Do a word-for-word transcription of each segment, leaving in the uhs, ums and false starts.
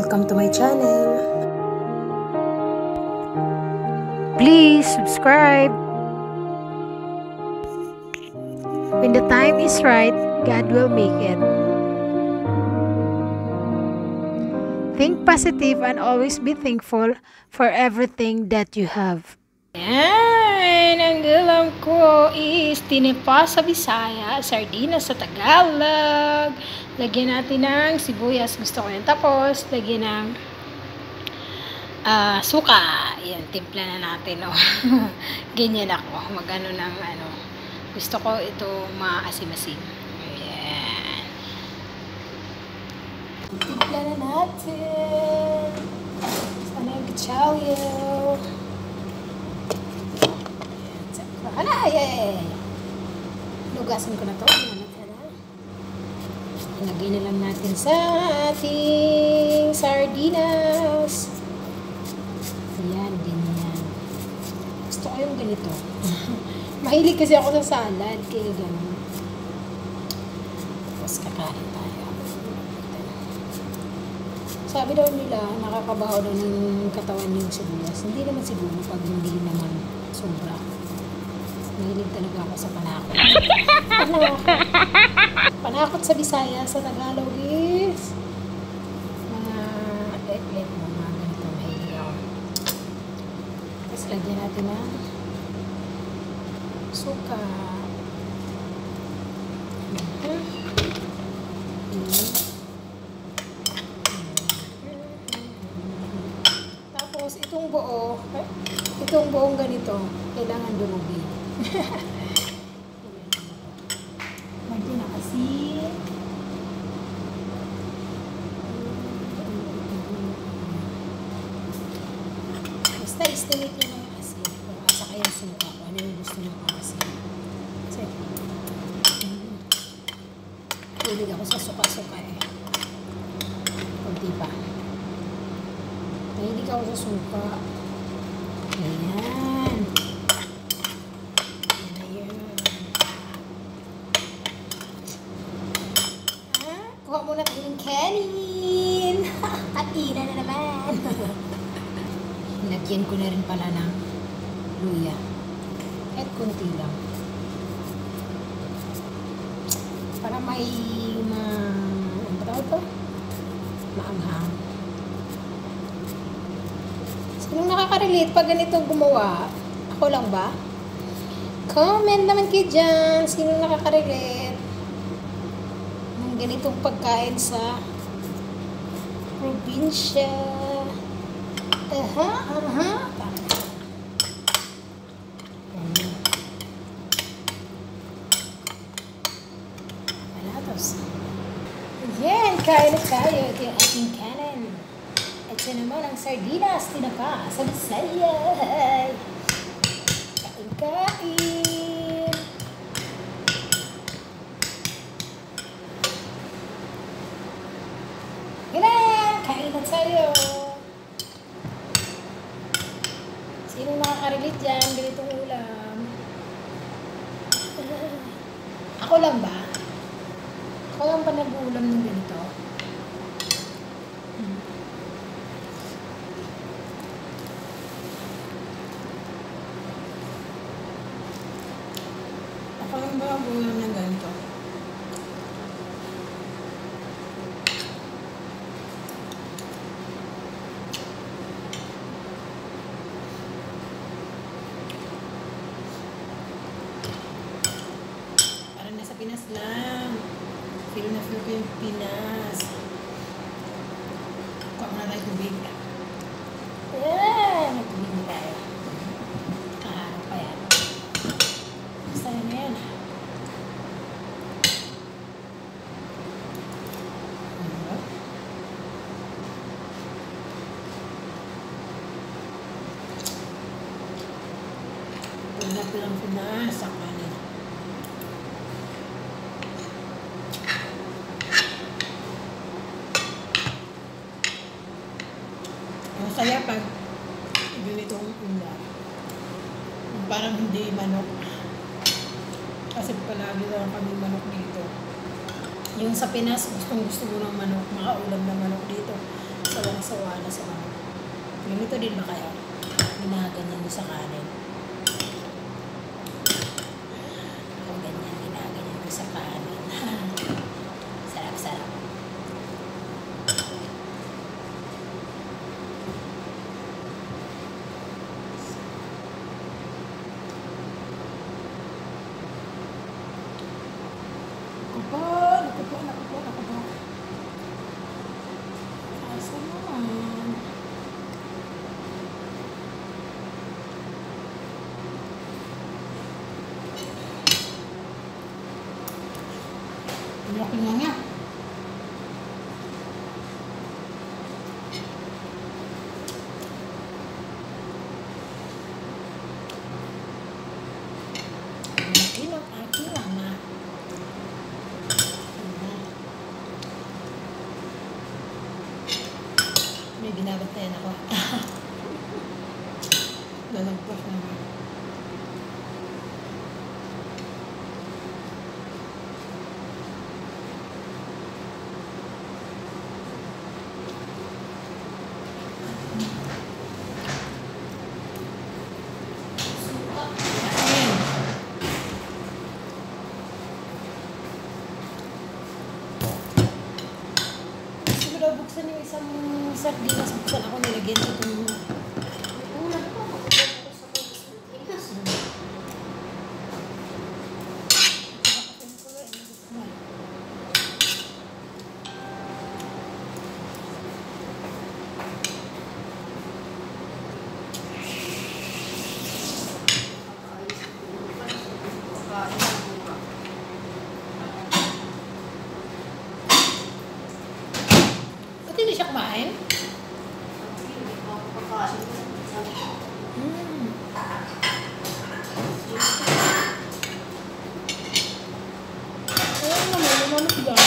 Welcome to my channel. Please subscribe. When the time is right, God will make it. Think positive and always be thankful for everything that you have. Yan, ang ulam ko is tinipa sa Bisaya, sardinas sa Tagalog. Lagyan natin ng sibuyas, gusto ko yan. Tapos, lagyan ng uh, suka. Yan, timpla na natin. Oh. Ganyan ako, mag-ano ng ano. Gusto ko ito maasim-asim. Ayan. Timpla na natin. Sana yung kachalyo. Hala, ay, lugasan ko na to. Lagay na lang natin sa ating sardinas. Ayan, ganyan. Gusto ko yung ganito. Mahilig kasi ako sa salad, kaya gano'n. Tapos kakain tayo. Sabi daw nila, nakakabaho daw ng katawan yung sibuyas. Hindi naman siguro pag hindi naman sobra. Mahilig talaga ako sa panakot. Panakot. Panakot sa Bisaya, sa Tagalog is mga et-et mo, mga ganito. Mahilig ako. Tapos lagyan natin ng suka. Tapos itong buo, itong buong ganito, kailangan durugin. Lagyan na kasi basta estimate nyo ng kasi kung asa kayong suka kung ano yung gusto nyo kasi kasi hilig ako sa suka-suka eh kung diba mahilig ako sa suka. Ayan. Kuha muna tayo ng kanin. Katina na naman. Lagyan ko na rin pala ng luya. Kahit kunti lang. Para may ma... ano ba tawag ito? Maanghang. Sinong nakaka-relate pag ganitong gumawa? Ako lang ba? Comment naman kayo dyan. Sinong nakaka-relate? Ganitong pagkain sa probinsya. Aha, aha. Palatos. Ayan, kain na tayo. Ito yung ating kanin. Ito naman ang sardinas, tinapa sa Bisaya. Kain-kain. Kain na tayo. Sino nakaka-relate dyan? Ganitong ulam. Ako lang ba? Ako lang ba nag-uulam ng ganito? Hmm. Ako lang ba nag-uulam ng ganito? Pinas lang. Feel na feel ko yung Pinas. Kuha mo na tayo tubig. Ayan! May tubig na tayo. Kaharap pa yan. Basta na yan. Feel na feel ang Pinas. Ang kanin. Masaya pag ganitong ulam. Parang hindi manok. Kasi palagi lang kami manok dito. Yung sa Pinas, gustong gusto mo ng manok, makaulam ng manok dito. Sa sawa na sa mga. Ganito din ba kaya? Ginaganyan nyo sa kanin. Ako ganyan, ginaganyan ko sa kanin. Sarap-sarap. Ako po, ako po, ako po, ako po. Asa naman. Laki nga nga. Laki ng aking mama. May binabantayan ako. Lalagpas naman. Siguro buksan yung isang sardinas, buksan ako nilagyan ko itong Ulam ko, makapagod ako sa Pilipinas. Ba't hindi siya kumain? Hmm. Ayun naman, lumamit lang.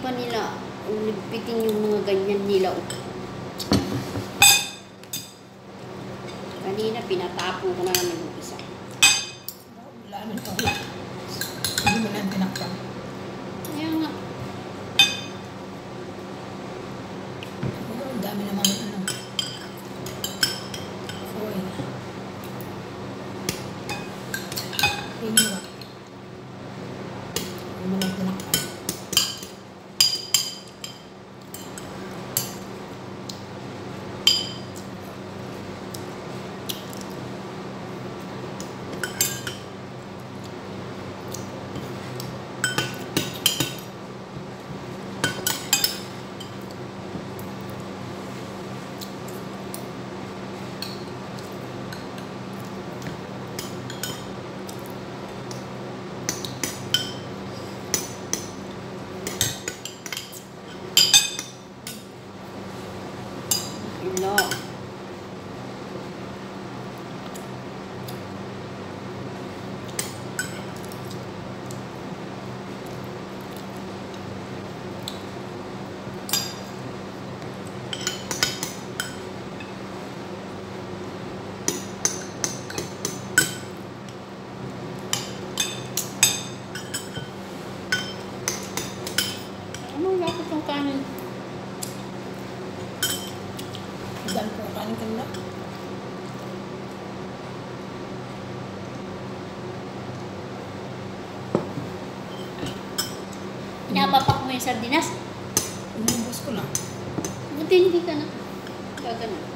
pa nila ligpitin yung mga ganyan nila. Kanina, pinatapo ko na naman yung isa. Wala naman pa. Hindi mo lang tinakpan. Kaya nga. Oh, ang dami namang ano. Foil. Hindi ba? Hindi mo lang tinakpan. Ilo. Ano, bakit yung kanin? Dahil po kanin kanila. Pinapapak mo yung sardinas? Inubos ko lang. Buti hindi ka na. Gaganon.